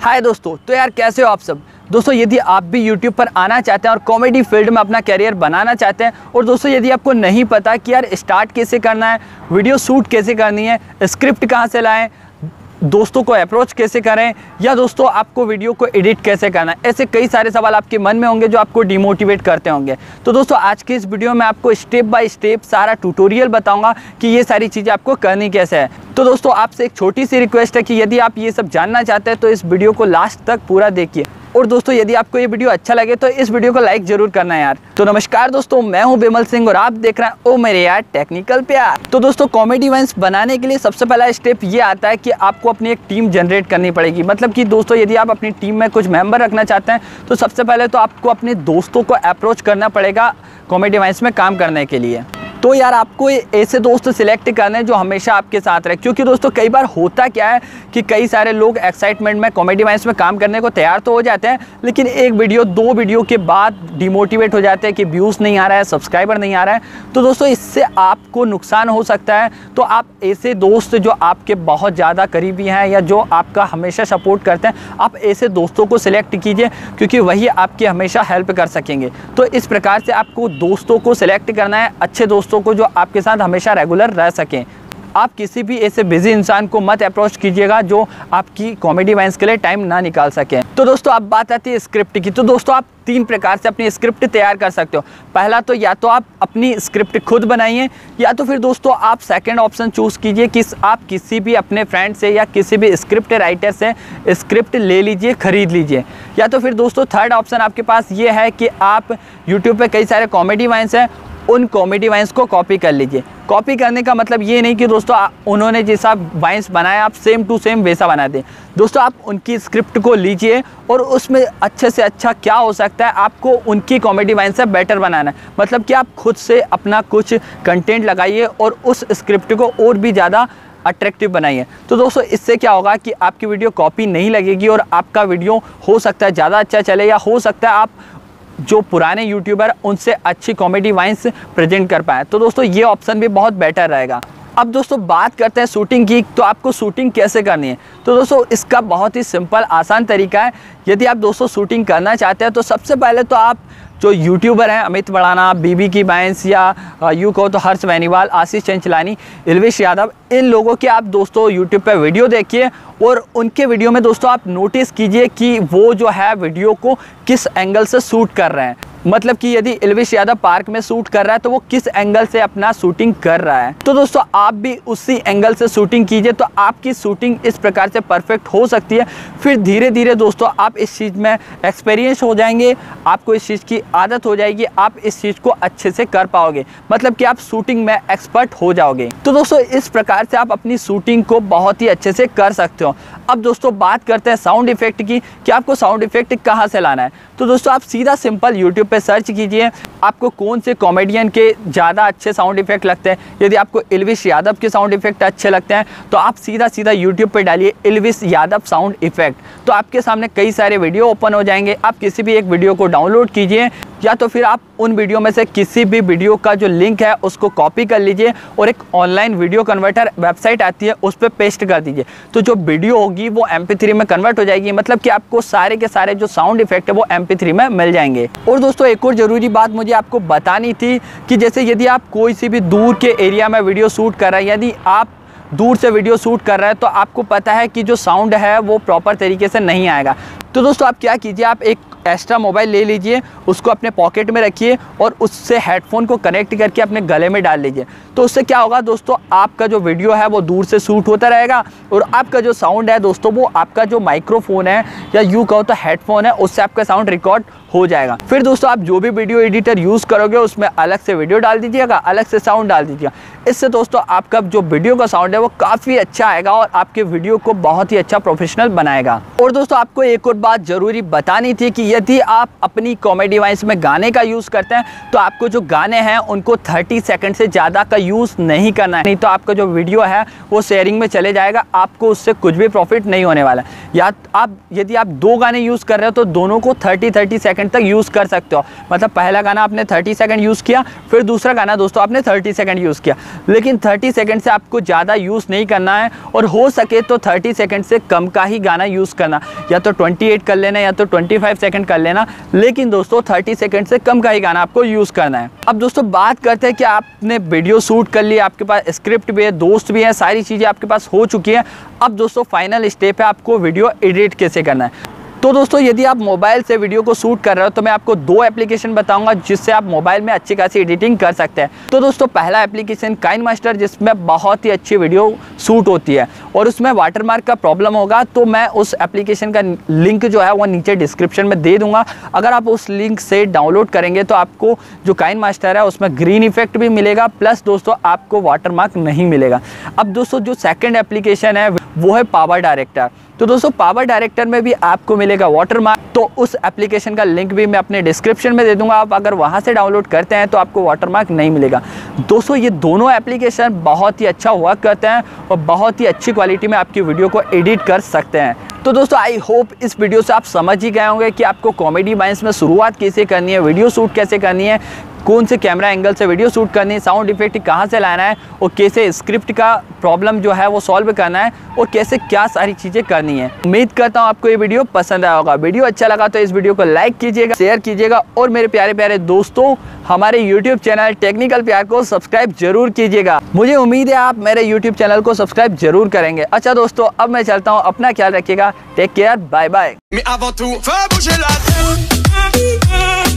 हाय दोस्तों, तो यार कैसे हो आप सब। दोस्तों यदि आप भी YouTube पर आना चाहते हैं और कॉमेडी फील्ड में अपना करियर बनाना चाहते हैं और दोस्तों यदि आपको नहीं पता कि यार स्टार्ट कैसे करना है, वीडियो शूट कैसे करनी है, स्क्रिप्ट कहाँ से लाएं, दोस्तों को अप्रोच कैसे करें या दोस्तों आपको वीडियो को एडिट कैसे करना है, ऐसे कई सारे सवाल आपके मन में होंगे जो आपको डिमोटिवेट करते होंगे। तो दोस्तों आज की इस वीडियो में आपको स्टेप बाय स्टेप सारा ट्यूटोरियल बताऊंगा कि ये सारी चीज़ें आपको करनी कैसे है। तो दोस्तों आपसे एक छोटी सी रिक्वेस्ट है कि यदि आप ये सब जानना चाहते हैं तो इस वीडियो को लास्ट तक पूरा देखिए। और दोस्तों यदि आपको ये वीडियो अच्छा लगे तो इस वीडियो को लाइक जरूर करना है यार। तो नमस्कार दोस्तों, मैं हूं बिमल सिंह और आप देख रहे हैं ओ मेरे यार टेक्निकल प्यार। तो दोस्तों कॉमेडी वाइन्स बनाने के लिए सबसे पहला स्टेप ये आता है कि आपको अपनी एक टीम जनरेट करनी पड़ेगी। मतलब कि दोस्तों यदि आप अपनी टीम में कुछ मेंबर रखना चाहते हैं तो सबसे पहले तो आपको अपने दोस्तों को अप्रोच करना पड़ेगा कॉमेडी वाइन्स में काम करने के लिए। तो यार आपको ऐसे दोस्त सिलेक्ट करने हैं जो हमेशा आपके साथ रहे, क्योंकि दोस्तों कई बार होता क्या है कि कई सारे लोग एक्साइटमेंट में कॉमेडी वाइन्स में काम करने को तैयार तो हो जाते हैं, लेकिन एक वीडियो दो वीडियो के बाद डिमोटिवेट हो जाते हैं कि व्यूज़ नहीं आ रहा है, सब्सक्राइबर नहीं आ रहा है। तो दोस्तों इससे आपको नुकसान हो सकता है। तो आप ऐसे दोस्त जो आपके बहुत ज़्यादा करीबी हैं या जो आपका हमेशा सपोर्ट करते हैं, आप ऐसे दोस्तों को सिलेक्ट कीजिए क्योंकि वही आपकी हमेशा हेल्प कर सकेंगे। तो इस प्रकार से आपको दोस्तों को सिलेक्ट करना है, अच्छे दोस्तों को जो आपके साथ हमेशा रेगुलर रह सकें। आप किसी भी ऐसे बिजी इंसान को मत अप्रोच कीजिएगा जो आपकी कॉमेडी वाइन्स के लिए टाइम ना निकाल सके। तो दोस्तों अब बात आती है स्क्रिप्ट की। तो दोस्तों आप तीन प्रकार से अपनी स्क्रिप्ट तैयार कर सकते हो। पहला तो या तो आप अपनी स्क्रिप्ट खुद बनाइए या तो फिर दोस्तों आप सेकंड ऑप्शन चूज़ कीजिए कि आप किसी भी अपने फ्रेंड से या किसी भी स्क्रिप्ट राइटर से स्क्रिप्ट ले लीजिए, ख़रीद लीजिए। या तो फिर दोस्तों थर्ड ऑप्शन आपके पास ये है कि आप यूट्यूब पे कई सारे कॉमेडी वाइन्स हैं, उन कॉमेडी वाइन्स को कॉपी कर लीजिए। कॉपी करने का मतलब ये नहीं कि दोस्तों उन्होंने जैसा वाइन्स बनाया आप सेम टू सेम वैसा बना दें। दोस्तों आप उनकी स्क्रिप्ट को लीजिए और उसमें अच्छे से अच्छा क्या हो सकता है आपको उनकी कॉमेडी वाइन से बेटर बनाना है। मतलब कि आप खुद से अपना कुछ कंटेंट लगाइए और उस स्क्रिप्ट को और भी ज़्यादा अट्रैक्टिव बनाइए। तो दोस्तों इससे क्या होगा कि आपकी वीडियो कॉपी नहीं लगेगी और आपका वीडियो हो सकता है ज़्यादा अच्छा चले या हो सकता है आप जो पुराने यूट्यूबर उनसे अच्छी कॉमेडी वाइन्स प्रेजेंट कर पाएँ। तो दोस्तों ये ऑप्शन भी बहुत बेटर रहेगा। अब दोस्तों बात करते हैं शूटिंग की। तो आपको शूटिंग कैसे करनी है? तो दोस्तों इसका बहुत ही सिंपल आसान तरीका है। यदि आप दोस्तों शूटिंग करना चाहते हैं तो सबसे पहले तो आप जो यूट्यूबर हैं अमित बड़ाना, बीबी की बाइंस या यूँ कहो तो हर्ष बेनीवाल, आशीष चंचलानी, इल्विश यादव, इन लोगों के आप दोस्तों यूट्यूब पे वीडियो देखिए और उनके वीडियो में दोस्तों आप नोटिस कीजिए कि वो जो है वीडियो को किस एंगल से शूट कर रहे हैं। मतलब कि यदि इल्विश यादव पार्क में शूट कर रहा है तो वो किस एंगल से अपना शूटिंग कर रहा है। तो दोस्तों आप भी उसी एंगल से शूटिंग कीजिए तो आपकी शूटिंग इस प्रकार से परफेक्ट हो सकती है। फिर धीरे धीरे दोस्तों आप इस चीज़ में एक्सपीरियंस हो जाएंगे, आपको इस चीज़ की आदत हो जाएगी, आप इस चीज़ को अच्छे से कर पाओगे। मतलब कि आप शूटिंग में एक्सपर्ट हो जाओगे। तो दोस्तों इस प्रकार से आप अपनी शूटिंग को बहुत ही अच्छे से कर सकते हो। अब दोस्तों बात करते हैं साउंड इफेक्ट की कि आपको साउंड इफेक्ट कहाँ से लाना है। तो दोस्तों आप सीधा सिंपल यूट्यूब पे सर्च कीजिए आपको कौन से कॉमेडियन के ज़्यादा अच्छे साउंड इफेक्ट लगते हैं। यदि आपको इल्विश यादव के साउंड इफेक्ट अच्छे लगते हैं तो आप सीधा यूट्यूब पे डालिए इल्विश यादव साउंड इफेक्ट। तो आपके सामने कई सारे वीडियो ओपन हो जाएंगे। आप किसी भी एक वीडियो को डाउनलोड कीजिए या तो फिर आप उन वीडियो में से किसी भी वीडियो का जो लिंक है उसको कॉपी कर लीजिए और एक ऑनलाइन वीडियो कन्वर्टर वेबसाइट आती है उस पर पेस्ट कर दीजिए। तो जो वीडियो होगी वो MP3 में कन्वर्ट हो जाएगी। मतलब कि आपको सारे के सारे जो साउंड इफेक्ट है वो MP3 में मिल जाएंगे। और दोस्तों एक और ज़रूरी बात मुझे आपको बतानी थी कि जैसे यदि आप कोई सी भी दूर के एरिया में वीडियो शूट कर रहे हैं, यदि आप दूर से वीडियो शूट कर रहे हैं तो आपको पता है कि जो साउंड है वो प्रॉपर तरीके से नहीं आएगा। तो दोस्तों आप क्या कीजिए, आप एक एक्स्ट्रा मोबाइल ले लीजिए, उसको अपने पॉकेट में रखिए और उससे हेडफोन को कनेक्ट करके अपने गले में डाल लीजिए। तो उससे क्या होगा दोस्तों, आपका जो वीडियो है वो दूर से शूट होता रहेगा और आपका जो साउंड है दोस्तों वो आपका जो माइक्रोफोन है या यूँ कहो तो हेडफोन है उससे आपका साउंड रिकॉर्ड हो जाएगा। फिर दोस्तों आप जो भी वीडियो एडिटर यूज़ करोगे उसमें अलग से वीडियो डाल दीजिएगा, अलग से साउंड डाल दीजिएगा। इससे दोस्तों आपका जो वीडियो का साउंड है वो काफ़ी अच्छा आएगा और आपके वीडियो को बहुत ही अच्छा प्रोफेशनल बनाएगा। और दोस्तों आपको एक और बात ज़रूरी बतानी थी कि यदि आप अपनी कॉमेडी वॉइस में गाने का यूज़ करते हैं तो आपको जो गाने हैं उनको 30 सेकंड से ज़्यादा का यूज़ नहीं करना है, नहीं तो आपका जो वीडियो है वो शेयरिंग में चले जाएगा, आपको उससे कुछ भी प्रॉफिट नहीं होने वाला। या यदि आप 2 गाने यूज़ कर रहे हो तो दोनों को 30 सेकंड तक यूज़ कर सकते हो। मतलब पहला गाना आपने 30 सेकंड यूज़ किया, फिर दूसरा गाना दोस्तों आपने 30 सेकंड यूज़ किया, लेकिन 30 सेकंड से आपको ज़्यादा यूज़ नहीं करना है और हो सके तो 30 सेकंड से कम का ही गाना यूज़ करना, या तो 28 कर लेना या तो 25 सेकंड कर लेना, लेकिन दोस्तों 30 सेकंड से कम का ही गाना आपको यूज़ करना है। अब दोस्तों बात करते हैं कि आपने वीडियो शूट कर लिया, आपके पास स्क्रिप्ट भी है, दोस्त भी है, सारी चीज़ें आपके पास हो चुकी है। अब दोस्तों फाइनल स्टेप है आपको वीडियो एडिट कैसे करना है। तो दोस्तों यदि आप मोबाइल से वीडियो को शूट कर रहे हो तो मैं आपको 2 एप्लीकेशन बताऊंगा जिससे आप मोबाइल में अच्छी खासी एडिटिंग कर सकते हैं। तो दोस्तों पहला एप्लीकेशन काइनमास्टर, जिसमें बहुत ही अच्छी वीडियो शूट होती है और उसमें वाटरमार्क का प्रॉब्लम होगा तो मैं उस एप्लीकेशन का लिंक जो है वो नीचे डिस्क्रिप्शन में दे दूंगा। अगर आप उस लिंक से डाउनलोड करेंगे तो आपको जो काइनमास्टर है उसमें ग्रीन इफेक्ट भी मिलेगा, प्लस दोस्तों आपको वाटरमार्क नहीं मिलेगा। अब दोस्तों जो सेकेंड एप्लीकेशन है वो है पावर डायरेक्टर। तो दोस्तों पावर डायरेक्टर में भी आपको मिलेगा वाटरमार्क, तो उस एप्लीकेशन का लिंक भी मैं अपने डिस्क्रिप्शन में दे दूंगा। आप अगर वहां से डाउनलोड करते हैं तो आपको वाटरमार्क नहीं मिलेगा। दोस्तों ये दोनों एप्लीकेशन बहुत ही अच्छा वर्क करते हैं और बहुत ही अच्छी क्वालिटी में आपकी वीडियो को एडिट कर सकते हैं। तो दोस्तों आई होप इस वीडियो से आप समझ ही गए होंगे कि आपको कॉमेडी वॉइस में शुरुआत कैसे करनी है, वीडियो शूट कैसे करनी है, कौन से कैमरा एंगल से वीडियो शूट करनी है, साउंड इफेक्ट कहाँ से लाना है और कैसे स्क्रिप्ट का प्रॉब्लम जो है वो सॉल्व करना है और कैसे क्या सारी चीज़ें करनी है। उम्मीद करता हूँ आपको ये वीडियो पसंद आया होगा। वीडियो अच्छा लगा तो इस वीडियो को लाइक कीजिएगा, शेयर कीजिएगा और मेरे प्यारे प्यारे दोस्तों हमारे यूट्यूब चैनल टेक्निकल प्यार को सब्सक्राइब जरूर कीजिएगा। मुझे उम्मीद है आप मेरे यूट्यूब चैनल को सब्सक्राइब जरूर करेंगे। अच्छा दोस्तों अब मैं चलता हूँ, अपना ख्याल रखिएगा, टेक केयर, बाय बाय।